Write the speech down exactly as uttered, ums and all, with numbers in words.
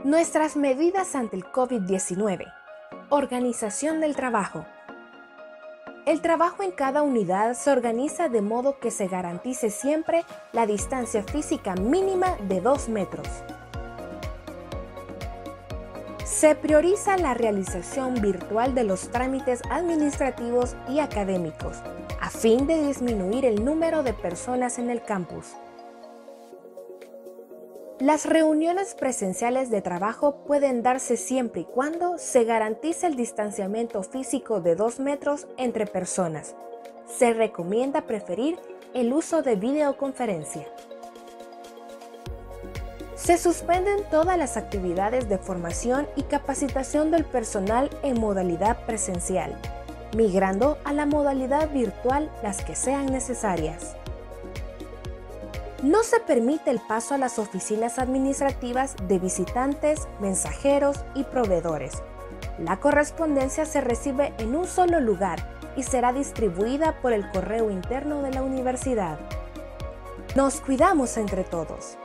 Nuestras medidas ante el COVID diecinueve. Organización del trabajo. El trabajo en cada unidad se organiza de modo que se garantice siempre la distancia física mínima de dos metros. Se prioriza la realización virtual de los trámites administrativos y académicos, a fin de disminuir el número de personas en el campus. Las reuniones presenciales de trabajo pueden darse siempre y cuando se garantice el distanciamiento físico de dos metros entre personas. Se recomienda preferir el uso de videoconferencia. Se suspenden todas las actividades de formación y capacitación del personal en modalidad presencial, migrando a la modalidad virtual las que sean necesarias. No se permite el paso a las oficinas administrativas de visitantes, mensajeros y proveedores. La correspondencia se recibe en un solo lugar y será distribuida por el correo interno de la universidad. Nos cuidamos entre todos.